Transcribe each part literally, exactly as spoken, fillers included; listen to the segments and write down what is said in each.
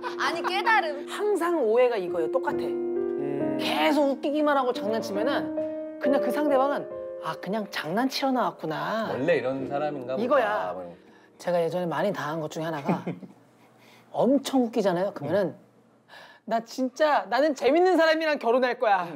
아니 깨달음. 항상 오해가 이거예요. 똑같아. 음... 계속 웃기기만 하고 장난치면은 그냥 그 상대방은 아 그냥 장난치러 나왔구나. 원래 이런 사람인가 보다. 이거야. 제가 예전에 많이 당한 것 중에 하나가 엄청 웃기잖아요. 그러면은 나 진짜 나는 재밌는 사람이랑 결혼할 거야.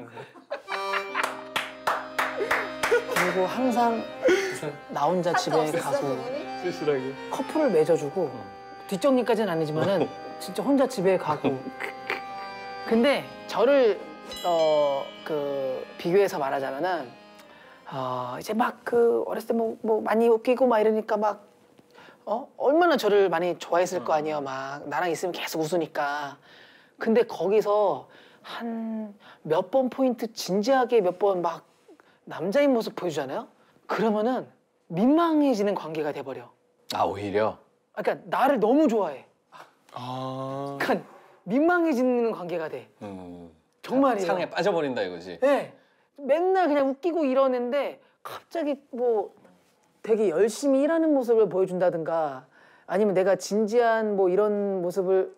그리고 항상 나 혼자 집에 가고 쓸쓸하게 커플을 맺어주고 뒷정리까지는 아니지만은 진짜 혼자 집에 가고. 근데 저를 어 그 비교해서 말하자면은 어 이제 막 그 어렸을 때 뭐 뭐 많이 웃기고 막 이러니까 막 어 얼마나 저를 많이 좋아했을 거 아니에요. 막 나랑 있으면 계속 웃으니까. 근데 거기서 한 몇 번 포인트 진지하게 몇 번 막 남자인 모습 보여주잖아요. 그러면은 민망해지는 관계가 돼버려. 아 오히려? 그러니까 나를 너무 좋아해. 아. 그러니까 민망해지는 관계가 돼. 음. 정말이에요. 사랑에 빠져버린다 이거지. 네. 맨날 그냥 웃기고 이러는데 갑자기 뭐 되게 열심히 일하는 모습을 보여준다든가 아니면 내가 진지한 뭐 이런 모습을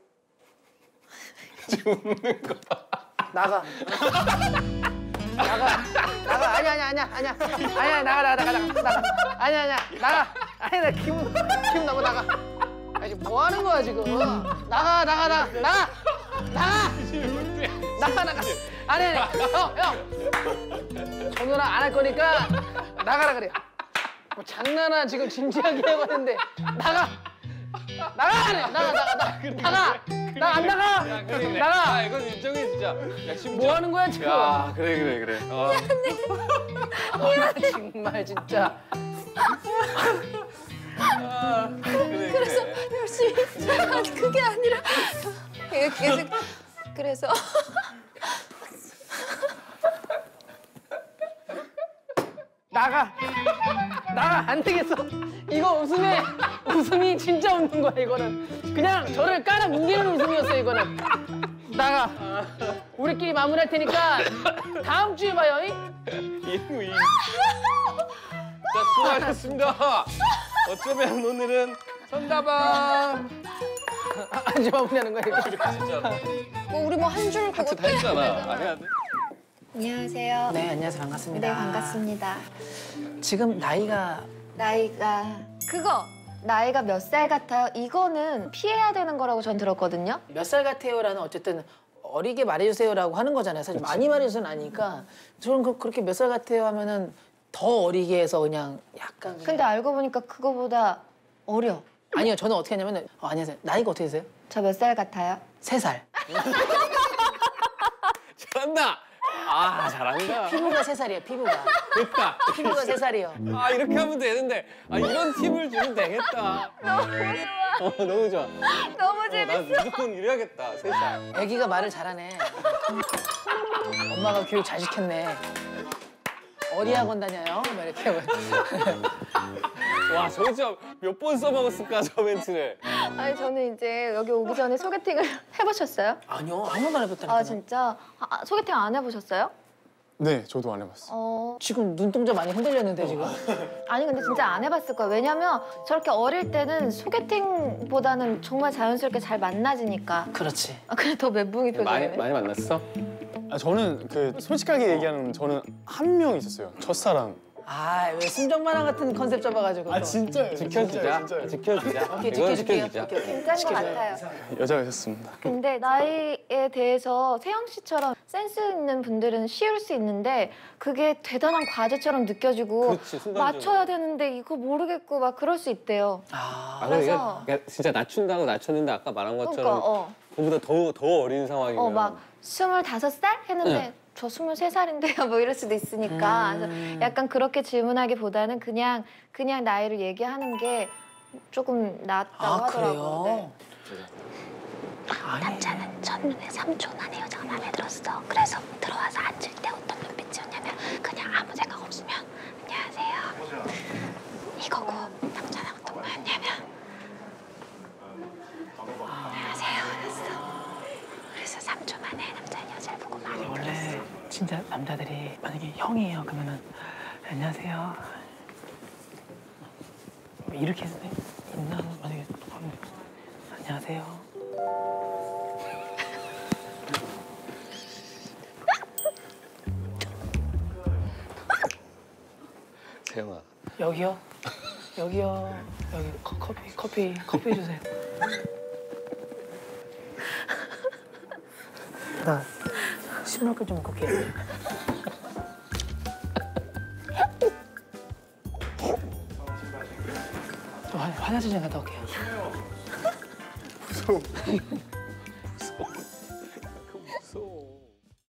지금 웃는 거 봐. 나가. 나가. 나가. 아니야 아니야 아니야 아니야. 아니야 나가 나가 나가 나가. 나가. 아니야 아니야 나가. 아니 나 기분 기분 나고 나가. 아니 뭐 하는 거야 지금? 나가 나가 나가 나가 나가 나가 나가. 아니 아니 형 형. 전화랑 안 할 거니까 나가라 그래. 뭐 장난아 지금 진지하게 하고 있는데 나가. 나가 그래. 나가 나가 나가 나가. 나 안 나가. 야, 그래, 그래. 나가. 아 이건 인정해 진짜. 야 심지어. 뭐 하는 거야 지금? 야 그래 그래 그래. 어. 미안해. 정말 진짜. 아, 그래, 그래서 그래. 열심히 아니 그게 아니라 계속 그래서 나가. 나가. 안 되겠어. 이거 웃음에 웃음이 진짜 웃는 거야 이거는. 그냥 저를 깔아 뭉개는 웃음이었어 이거는. 나가. 우리끼리 마무리할 테니까 다음 주에 봐요. 잉? 이무 이. 자 수고하셨습니다. 어쩌면 오늘은 선다방. 아, 아주 마무리하는 거야 이거. 진짜 뭐 우리 뭐 한 줄 그거 하트 다 했잖아. 안 해야 돼? 안녕하세요. 네 안녕하세요 반갑습니다. 네 반갑습니다. 지금 나이가 나이가 그거 나이가 몇 살 같아요? 이거는 피해야 되는 거라고 전 들었거든요. 몇 살 같아요라는 어쨌든 어리게 말해주세요라고 하는 거잖아요. 사실 그치. 많이 말해주는 아니까 저는 그, 그렇게 몇 살 같아요 하면은 더 어리게 해서 그냥 약간 그냥. 근데 알고 보니까 그거보다 어려. 아니요 저는 어떻게 하냐면은 어, 안녕하세요 나이가 어떻게 되세요? 저 몇 살 같아요? 세 살. 잘한다. 아 잘한다. 피부가 세 살이에요 피부가. 됐다. 피부가 세 살이요. 아 이렇게 하면 되는데 아 이런 팁을 주면 되겠다. 너무 좋아. 어 너무 좋아. 너무 어, 나 재밌어. 무조건 이래야겠다. 세 살. 애기가 말을 잘하네. 엄마가 교육 잘 시켰네. 어디 학원 다녀요? 막 이렇게 하고. 와 저 진짜 몇 번 써먹었을까 저 멘트를. 아니 저는 이제 여기 오기 전에 소개팅을 해보셨어요? 아니요 한 번도 안 해봤다니까요. 아 진짜? 아, 소개팅 안 해보셨어요? 네, 저도 안 해봤어요. 어 지금 눈동자 많이 흔들렸는데 지금. 아니 근데 진짜 안 해봤을 거예요. 왜냐면 저렇게 어릴 때는 소개팅보다는 정말 자연스럽게 잘 만나지니까. 그렇지. 아 그래 더 멘붕이 많이 표정이네. 많이 만났어? 아, 저는 그 솔직하게 얘기하면 저는 한 명 있었어요. 첫사랑. 아 왜 순정만화 같은 컨셉 잡아가지고. 아 또. 진짜요? 지켜주자. 진짜요, 진짜요. 지켜주자. 오케이 이건 지켜줄게요. 지켜주자. 오케이 오케이. 괜찮은 것 지켜줘요. 같아요. 여자가 있었습니다. 근데 나이에 대해서 세영 씨처럼 센스 있는 분들은 쉬울 수 있는데 그게 대단한 과제처럼 느껴지고 그렇지, 순간적으로. 맞춰야 되는데 이거 모르겠고 막 그럴 수 있대요. 아. 아 근데 이게 그래서- 그냥 진짜 낮춘다고 낮췄는데 아까 말한 그러니까 것처럼 어, 그보다 더 더 어린 상황이면. 어 막 스물다섯 살 했는데 네. 저 스물세 살인데요 뭐 이럴 수도 있으니까 음. 그래서 약간 그렇게 질문하기보다는 그냥 그냥 나이를 얘기하는 게 조금 낫다고 아 하더라고요. 그래요? 네. 아니. 남자는 첫눈에 삼 초 만에 여자가 마음에 들었어. 그래서 들어와서 앉을 때 어떤 눈빛이었냐면 그냥 아무 생각 없으면 안녕하세요 이거고 남자는 어떤 거였냐면 안녕하세요 이랬어. 그래서 삼 초 만에 남자는 여자를 보고 마음에 들었어. 원래 진짜 남자들이 만약에 형이에요 그러면은 안녕하세요 이렇게 해서 있나 만약에 안녕하세요 태영아. 여기요? 여기요. 여기 커, 커피 커피 커피 주세요. 나 신발끈 좀 걷게. 저 화- 화장실 좀 갔다 올게요. 무서워.